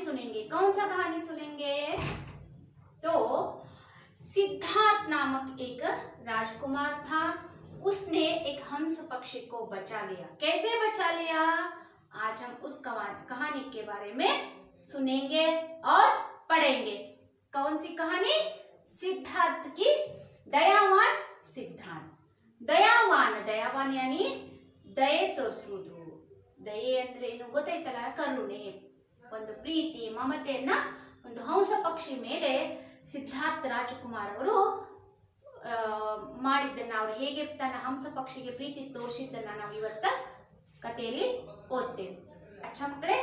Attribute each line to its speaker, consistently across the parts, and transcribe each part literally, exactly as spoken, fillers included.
Speaker 1: सुनेंगे। कौन सा कहानी सुनेंगे? तो सिद्धार्थ नामक एक राजकुमार था, उसने एक हंस पक्षी को बचा लिया। कैसे बचा लिया? आज हम उस कहानी के बारे में सुनेंगे और पढ़ेंगे। कौन सी कहानी? सिद्धार्थ की दयावान सिद्धार्थ। ದಯಾವಾನ್ ದಯಾವಾನ್ ಯಾನಿ ದಯೆ ತೋರಿಸುವುದು. ದಯೆ ಅಂದ್ರೆ ಏನು ಗೊತ್ತಾಯ್ತಲ್ಲ? ಕರುಣೆ, ಒಂದು ಪ್ರೀತಿ, ಮಮತೆಯನ್ನ ಒಂದು ಹಂಸ ಪಕ್ಷಿ ಮೇಲೆ ಸಿದ್ಧಾರ್ಥ ರಾಜಕುಮಾರ್ ಅವರು ಮಾಡಿದ್ದನ್ನ, ಅವರು ಹೇಗೆ ತನ್ನ ಹಂಸ ಪಕ್ಷಿಗೆ ಪ್ರೀತಿ ತೋರಿಸಿದ್ದನ್ನ ನಾವು ಇವತ್ತ ಕಥೆಯಲ್ಲಿ ಓದ್ತೇವೆ. ಅಚ್ಚಾ ಮಕ್ಕಳೇ,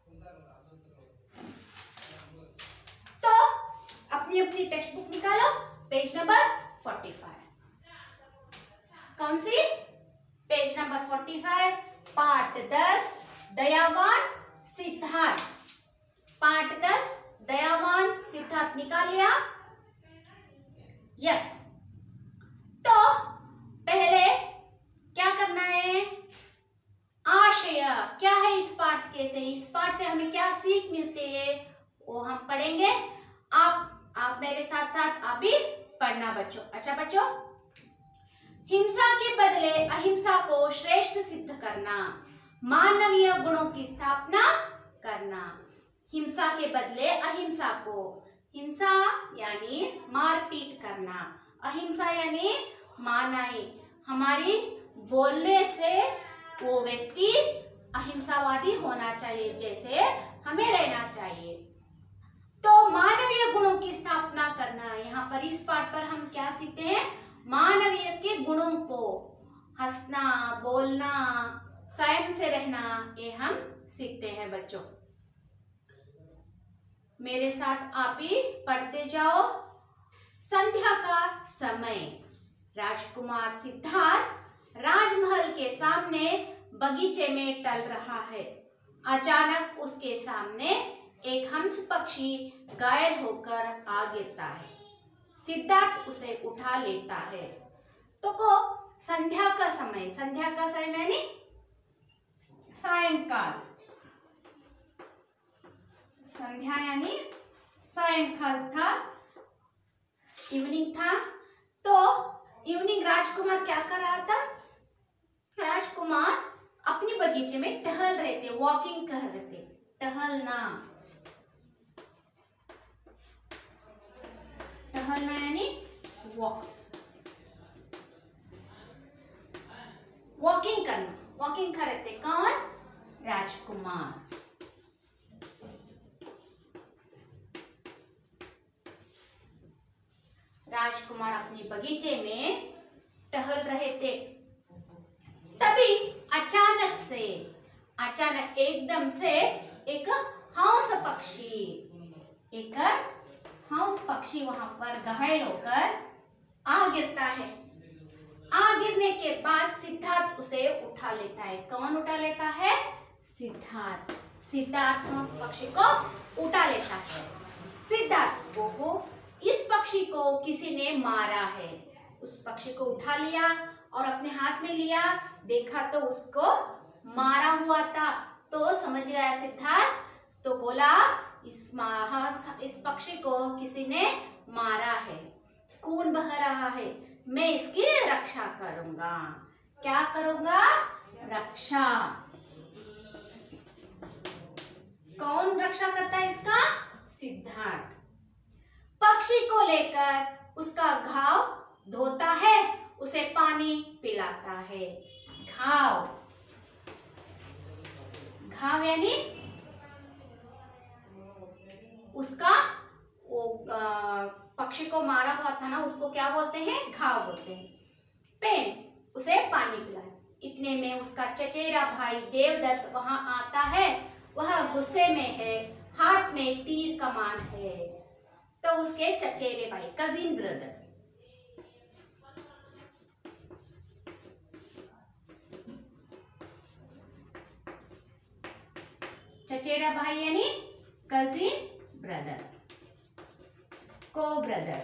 Speaker 1: तो अपनी अपनी टेक्स्ट बुक निकालो, पेज नंबर फोर्टी फाइव। कौन सी? पेज नंबर फोर्टी फाइव, पाठ दस, दयावान सिद्धार्थ। पाठ दस, दयावान सिद्धार्थ निकाल लिया? यस। तो पहले क्या करना है? आशय क्या है इस पाठ के से? इस पाठ से हमें क्या सीख मिलती है वो हम पढ़ेंगे। आप आप मेरे साथ साथ आप भी पढ़ना बच्चों। अच्छा बच्चों, हिंसा के बदले अहिंसा को श्रेष्ठ सिद्ध करना, मानवीय गुणों की स्थापना करना। हिंसा के बदले अहिंसा को, हिंसा यानी मारपीट करना, अहिंसा यानी मानाई। हमारी बोलने से वो व्यक्ति अहिंसावादी होना चाहिए, जैसे हमें रहना चाहिए। तो मानवीय गुणों की स्थापना करना, यहाँ पर इस पाठ पर हम क्या सीखते हैं? मानवीय के गुणों को, हंसना, बोलना, संयम से रहना, ये हम सीखते हैं बच्चों। मेरे साथ आप भी पढ़ते जाओ। संध्या का समय, राजकुमार सिद्धार्थ राजमहल के सामने बगीचे में टल रहा है। अचानक उसके सामने एक हंस पक्षी घायल होकर आ गिरता है। सिद्धार्थ उसे उठा लेता है। तो को संध्या का समय, संध्या का समय यानी सायंकाल, संध्या यानी सायंकाल था, इवनिंग था। तो इवनिंग राजकुमार क्या कर रहा था? राजकुमार अपनी बगीचे में टहल रहे थे, वॉकिंग कर रहे थे। टहलना, टहलना यानी वॉक, वॉकिंग करना, वॉकिंग कर रहे थे। कौन? राजकुमार। राजकुमार अपनी बगीचे में टहल रहे थे। तभी अचानक से, अचानक एकदम से एक हंस पक्षी, एक हंस पक्षी वहां पर घायल होकर आ गिरता है। आ गिरने के बाद सिद्धार्थ उसे उठा लेता है। कौन उठा लेता है? सिद्धार्थ। सिद्धार्थ हंस पक्षी को उठा लेता है। सिद्धार्थ को इस पक्षी को किसी ने मारा है। उस पक्षी को उठा लिया और अपने हाथ में लिया, देखा तो उसको मारा हुआ था। तो समझ गया सिद्धार्थ, तो बोला इस इस पक्षी को किसी ने मारा है, खून बह रहा है, मैं इसकी रक्षा करूंगा। क्या करूंगा? रक्षा। कौन रक्षा करता है इसका? सिद्धार्थ। पक्षी को लेकर उसका घाव धोता है, उसे पानी पिलाता है। घाव, घाव यानी उसका वो पक्षी को मारा हुआ था ना, उसको क्या बोलते हैं? घाव बोलते हैं। पेन, उसे पानी पिलाए। इतने में उसका चचेरा भाई देवदत्त वहां आता है। वह गुस्से में है, हाथ में तीर कमान है। तो उसके चचेरे भाई, कजिन ब्रदर, चचेरा भाई यानी cousin brother, co brother,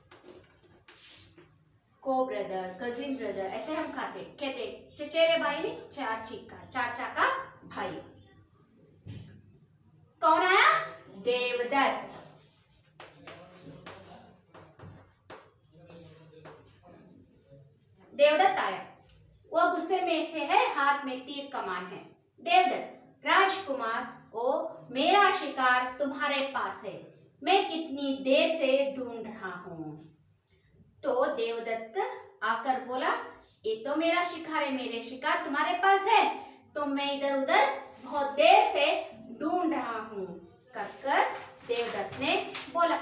Speaker 1: co brother, cousin brother, ऐसे हम खाते कहते। चचेरे भाई ने चाची का, चाचा का भाई। कौन आया? देवदत्त। देवदत्त आया, वह गुस्से में से है, हाथ में तीर कमान है। देवदत्त, राजकुमार, ओ मेरा शिकार तुम्हारे पास है, मैं कितनी देर से ढूंढ रहा हूँ। तो देवदत्त आकर बोला, ये तो मेरा शिकार है, मेरे शिकार तुम्हारे पास है, तो मैं इधर उधर बहुत देर से ढूंढ रहा हूँ। कहकर देवदत्त ने बोला।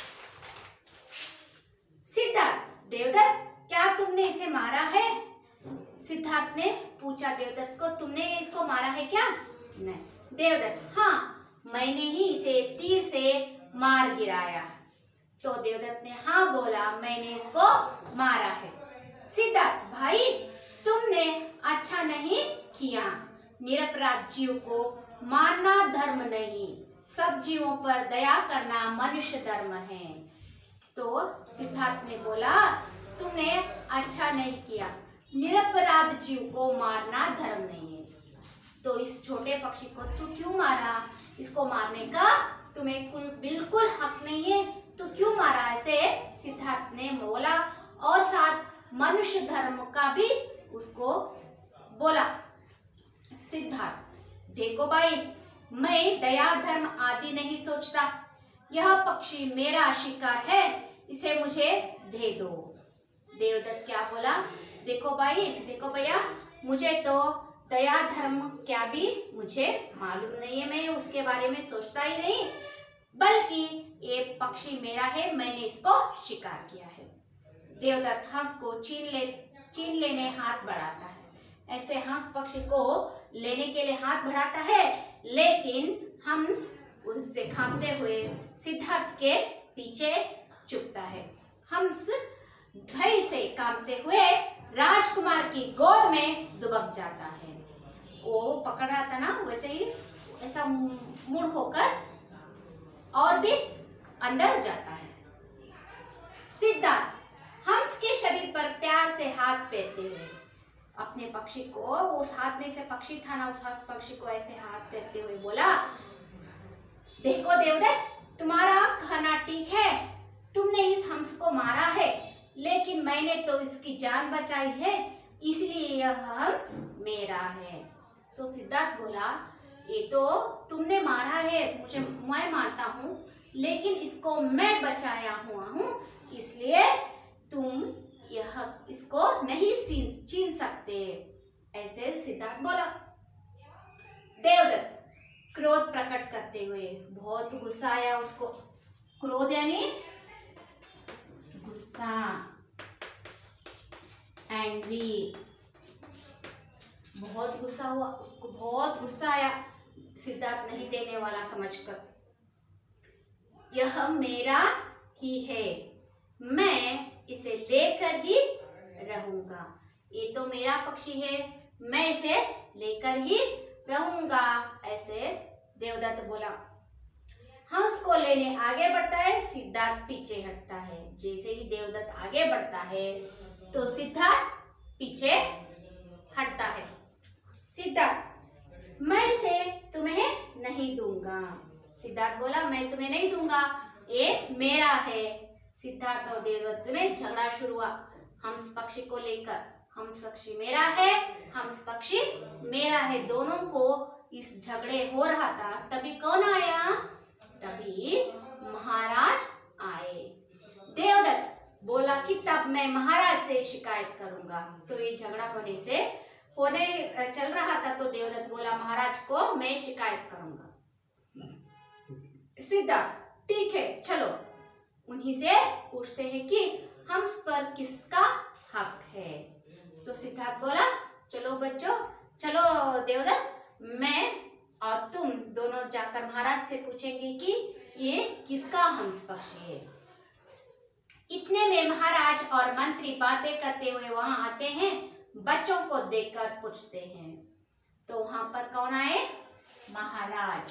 Speaker 1: सिद्धार्थ, देवदत्त क्या तुमने इसे मारा है? सिद्धार्थ ने पूछा देवदत्त को, तुमने इसको मारा है क्या? नहीं। देवदत्त, हाँ, मैंने ही इसे तीर से मार गिराया। तो देवदत्त ने हाँ बोला, मैंने इसको मारा है। सिद्धार्थ, भाई तुमने अच्छा नहीं किया, निरपराध जीव को मारना धर्म नहीं, सब जीवों पर दया करना मनुष्य धर्म है। तो सिद्धार्थ ने बोला, तुमने अच्छा नहीं किया, निरपराध जीव को मारना धर्म नहीं है। तो इस छोटे पक्षी को तू क्यों मारा? इसको मारने का तुम्हें कुल बिल्कुल हक नहीं है, तो क्यों मारा? ऐसे सिद्धार्थ ने बोला और साथ मनुष्य धर्म का भी उसको बोला। सिद्धार्थ, देखो भाई, मैं दया धर्म आदि नहीं सोचता, यह पक्षी मेरा शिकार है, इसे मुझे दे दो। देवदत्त क्या बोला? देखो भाई, देखो भैया, मुझे तो दया धर्म क्या भी मुझे मालूम नहीं है, मैं उसके बारे में सोचता ही नहीं, बल्कि ये पक्षी मेरा है, मैंने इसको शिकार किया है। देवदत्त हंस को छीन ले छीन लेने हाथ बढ़ाता है। ऐसे हंस पक्षी को लेने के लिए हाथ बढ़ाता है, लेकिन हंस उससे कांपते हुए सिद्धार्थ के पीछे छुपता है। हंस भय से कांपते हुए राजकुमार की गोद में दुबक जाता है। वो पकड़ रहा था ना, वैसे ही ऐसा मुड़ होकर और भी अंदर जाता है। सिद्धार्थ हंस के शरीर पर प्यार से हाथ फेरते हुए अपने पक्षी को, उस हाथ में से पक्षी था ना, उस पक्षी को ऐसे हाथ फेरते हुए बोला, देखो देवदत्त, तुम्हारा कहना ठीक है, तुमने इस हंस को मारा है, लेकिन मैंने तो इसकी जान बचाई है, इसलिए यह हंस मेरा है। तो सिद्धार्थ बोला, ये तो तुमने मारा है, मुझे मैं मानता हूँ, लेकिन इसको मैं बचाया हुआ हूँ, इसलिए तुम यह इसको नहीं छीन सकते, ऐसे सिद्धार्थ बोला। देवदत्त क्रोध प्रकट करते हुए, बहुत गुस्सा आया उसको, क्रोध यानी गुस्सा, एंग्री, बहुत गुस्सा हुआ उसको, बहुत गुस्सा आया सिद्धार्थ नहीं देने वाला समझकर। यह मेरा ही है, मैं इसे लेकर ही रहूंगा, ये तो मेरा पक्षी है, मैं इसे लेकर ही रहूंगा, ऐसे देवदत्त बोला। हंस को लेने आगे बढ़ता है, सिद्धार्थ पीछे हटता है। जैसे ही देवदत्त आगे बढ़ता है तो सिद्धार्थ पीछे हटता है। सिद्धार्थ, मैं इसे तुम्हें नहीं दूंगा। सिद्धार्थ बोला, मैं तुम्हें नहीं दूंगा, ये मेरा है। सिद्धार्थ और देवदत्त में झगड़ा शुरू हुआ हंस पक्षी को लेकर। हंस पक्षी मेरा है, हंस पक्षी मेरा है, दोनों को इस झगड़े हो रहा था। तभी कौन आया? तभी महाराज आए। देवदत्त बोला कि तब मैं महाराज से शिकायत करूंगा। तो ये झगड़ा होने से होने चल रहा था, तो देवदत्त बोला, महाराज को मैं शिकायत करूंगा। सिद्धार्थ, ठीक है, चलो उन्हीं से पूछते हैं कि हंस पर किसका हक है। तो सिद्धार्थ बोला, चलो बच्चों, चलो देवदत्त, मैं और तुम दोनों जाकर महाराज से पूछेंगे कि ये किसका हंस पक्षी है। इतने में महाराज और मंत्री बातें करते हुए वहां आते हैं, बच्चों को देखकर पूछते हैं। तो वहां पर कौन आए? महाराज।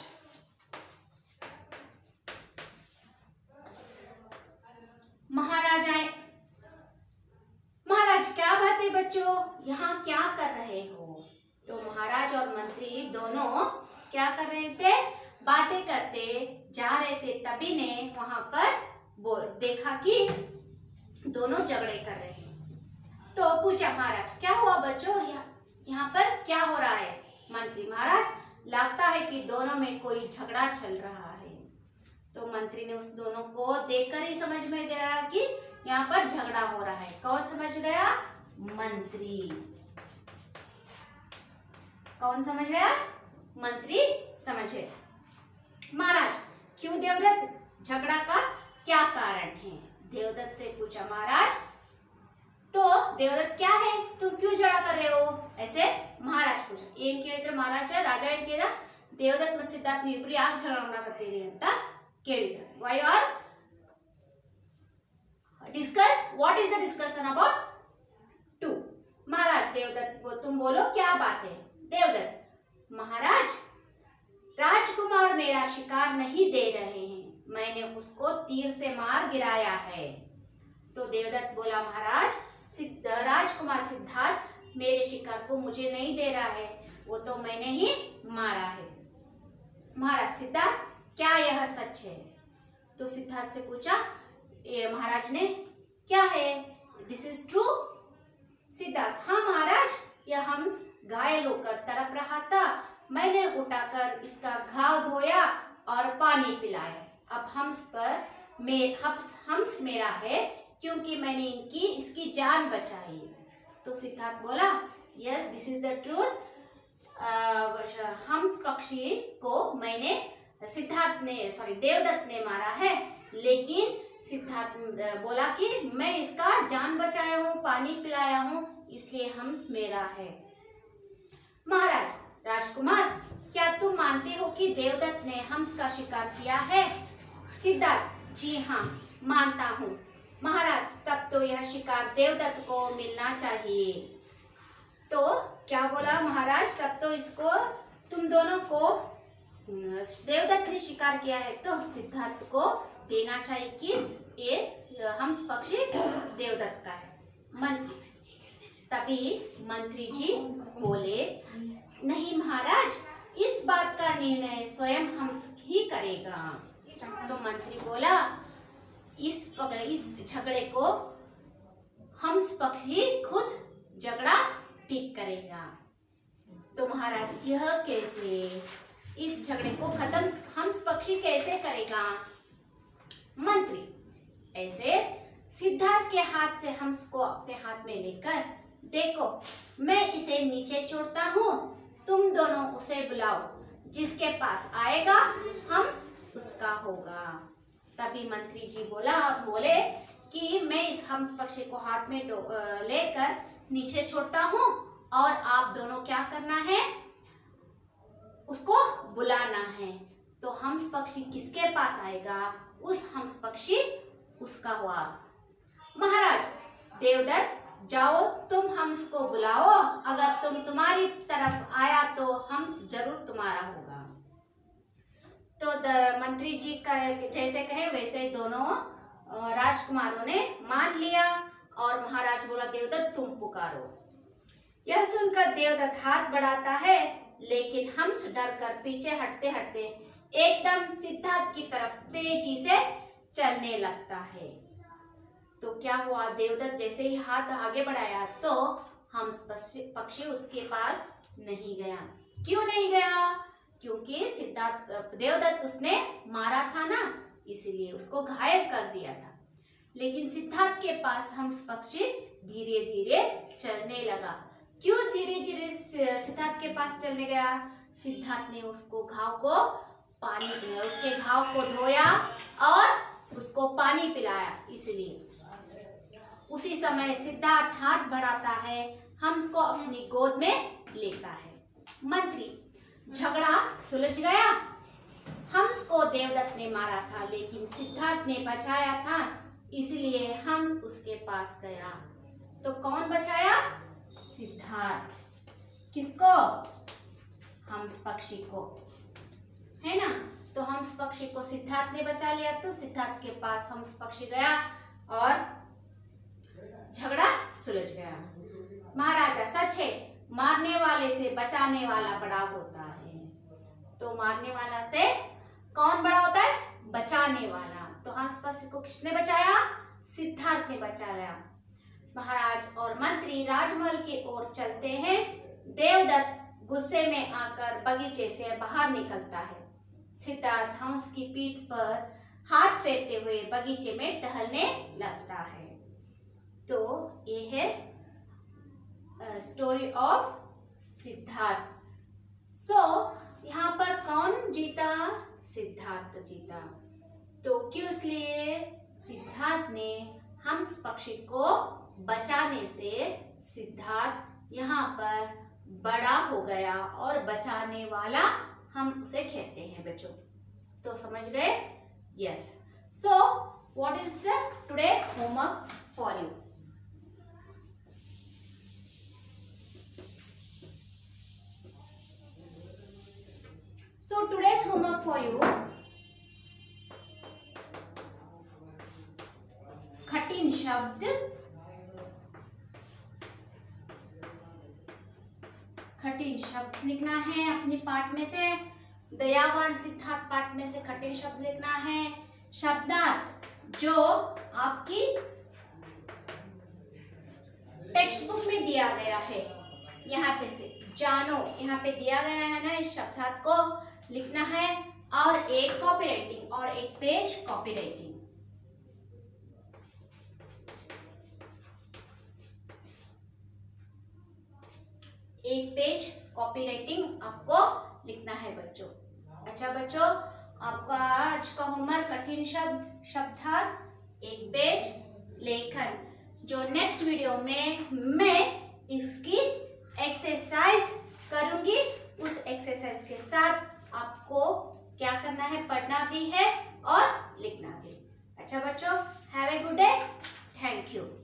Speaker 1: महाराज आए। महाराज, क्या बात है बच्चों, यहाँ क्या कर रहे हो? तो महाराज और मंत्री दोनों क्या कर रहे थे? बातें करते जा रहे तभी ने वहां पर बोल देखा कि दोनों झगड़े कर रहे हैं। तो पूछा महाराज क्या हुआ बच्चों, यहाँ पर क्या हो रहा है। मंत्री महाराज लगता है कि दोनों में कोई झगड़ा चल रहा है। तो मंत्री ने उस दोनों को देखकर ही समझ में गया कि यहाँ पर झगड़ा हो रहा है। कौन समझ गया? मंत्री। कौन समझ गया? मंत्री समझ गया। महाराज क्यों देवदत्त, झगड़ा का क्या कारण है? देवदत्त से पूछा महाराज। तो देवदत्त क्या है, तुम क्यों झगड़ा कर रहे हो? ऐसे महाराज पूछा। ಏನ್ ಕೇಳಿದ್ರೆ ಮಹಾರಾಜ ರಾಜ ಏನ್ ಕೇಳಿದ, ದೇವದತ್ತ್ ಮತ್ತು ಸಿದ್ಧಾರ್ಥ್ ನೀವು ಇಬ್ರು ಯಾಕೆ झगड़ा ಮಾಡಕತ್ತೀರಿ ಅಂತ ಕೇಳಿದ್ರು. Why you are discuss what is the discussion about two? महाराज देवदत्त तुम बोलो क्या बात है? देवदत्त महाराज राजकुमार मेरा शिकार नहीं दे रहे हैं, मैंने उसको तीर से मार गिराया है। तो देवदत्त बोला महाराज सिद्ध राजकुमार सिद्धार्थ मेरे शिकार को मुझे नहीं दे रहा है, वो तो मैंने ही मारा है। महाराज सिद्धार्थ क्या यह सच है? तो सिद्धार्थ से पूछा ये महाराज ने क्या है, दिस इज ट्रू? सिद्धार्थ हाँ महाराज, यह हंस घायल होकर तड़प रहा था, मैंने उठाकर इसका घाव धोया और पानी पिलाया। अब हंस पर मे हंस हंस मेरा है क्योंकि मैंने इनकी इसकी जान बचाई। तो सिद्धार्थ बोला yes this is the truth, हंस पक्षी को मैंने सिद्धार्थ ने सॉरी देवदत्त ने मारा है, लेकिन सिद्धार्थ बोला कि मैं इसका जान बचाया हूँ, पानी पिलाया हूँ, इसलिए हंस मेरा है। महाराज राजकुमार क्या तुम मानते हो कि देवदत्त ने हंस का शिकार किया है? सिद्धार्थ जी हाँ मानता हूँ। महाराज तब तो यह शिकार देवदत्त को मिलना चाहिए। तो क्या बोला महाराज, तब तो इसको तुम दोनों को देवदत्त ने शिकार किया है तो सिद्धार्थ को देना चाहिए कि ये हंस पक्षी देवदत्त का है। मंत्री तभी मंत्री जी बोले नहीं महाराज, इस बात का निर्णय स्वयं हंस ही करेगा। तो मंत्री बोला इस इस झगड़े को हंस पक्षी खुद झगड़ा ठीक करेगा। तो महाराज यह कैसे, इस झगड़े को खत्म हंस पक्षी कैसे करेगा? मंत्री ऐसे सिद्धार्थ के हाथ से हंस को अपने हाथ में लेकर देखो, मैं इसे नीचे छोड़ता हूँ, तुम दोनों उसे बुलाओ, जिसके पास आएगा हंस उसका होगा। तभी मंत्री जी बोला बोले कि मैं इस हंस पक्षी को हाथ में लेकर नीचे छोड़ता हूँ और आप दोनों क्या करना है, उसको बुलाना है। तो हंस पक्षी किसके पास आएगा, उस हंस पक्षी उसका हुआ। महाराज देवदत्त जाओ तुम हंस को बुलाओ, अगर तुम तुम्हारी तरफ आया तो हंस जरूर तुम्हारा होगा। तो मंत्री जी का जैसे कहे वैसे दोनों राजकुमारों ने मान लिया और महाराज बोला देवदत्त तुम पुकारो। यह सुनकर देवदत्त हाथ बढ़ाता है, लेकिन हंस डर कर पीछे हटते हटते एकदम सिद्धार्थ की तरफ तेजी से चलने लगता है। तो क्या हुआ, देवदत्त जैसे ही हाथ आगे बढ़ाया तो हंस पक्षी उसके पास नहीं गया। क्यों नहीं गया? क्योंकि सिद्धार्थ देवदत्त उसने मारा था ना, इसीलिए उसको घायल कर दिया था। लेकिन सिद्धार्थ के पास हंस पक्षी धीरे धीरे चलने लगा। क्यों धीरे धीरे सिद्धार्थ के पास चलने गया? सिद्धार्थ ने उसको घाव को पानी में उसके घाव को धोया और उसको पानी पिलाया, इसलिए। उसी समय सिद्धार्थ हाथ बढ़ाता है, हंस को अपनी गोद में लेता है। मंत्री झगड़ा सुलझ गया। हंस को देवदत्त ने मारा था, लेकिन सिद्धार्थ ने बचाया था, इसलिए हंस उसके पास गया। तो कौन बचाया? सिद्धार्थ। किसको? हंस पक्षी को, है ना। तो हंस पक्षी को सिद्धार्थ ने बचा लिया, तो सिद्धार्थ के पास हंस पक्षी गया और झगड़ा सुलझ गया। महाराजा सच है, मारने वाले से बचाने वाला बड़ा होता है। तो मारने वाला से कौन बड़ा होता है? बचा बचाने वाला। तो हंस को किसने बचाया? सिद्धार्थ ने बचाया। महाराज और मंत्री राजमहल की ओर चलते हैं। देवदत्त गुस्से में आकर बगीचे से बाहर निकलता है। सिद्धार्थ हंस की पीठ पर हाथ फेरते हुए बगीचे में टहलने लगता है। तो ये है स्टोरी ऑफ सिद्धार्थ। सो यहाँ पर कौन जीता? सिद्धार्थ जीता। तो क्यों? इसलिए सिद्धार्थ ने हंस पक्षी को बचाने से सिद्धार्थ यहाँ पर बड़ा हो गया और बचाने वाला हम उसे कहते हैं बच्चों। तो समझ गए? Yes. So what is the today homework for you? So today's homework for you, कठिन शब्द, कठिन शब्द लिखना है अपने पाठ में से। दयावान सिद्धार्थ पाठ में से कठिन शब्द लिखना है। शब्दार्थ जो आपकी टेक्स्ट बुक में दिया गया है, यहाँ पे से जानो, यहाँ पे दिया गया है ना, इस शब्दार्थ को लिखना है। और एक कॉपी राइटिंग और एक पेज कॉपी राइटिंग। एक पेज कॉपी राइटिंग आपको लिखना है बच्चों। अच्छा बच्चों, आपका आज का होमवर्क कठिन शब्द, शब्दार्थ, एक पेज लेखन। जो नेक्स्ट वीडियो में मैं इसकी एक्सरसाइज करूंगी, उस एक्सरसाइज के साथ आपको क्या करना है? पढ़ना भी है और लिखना भी। अच्छा बच्चों, have a good day. Thank you.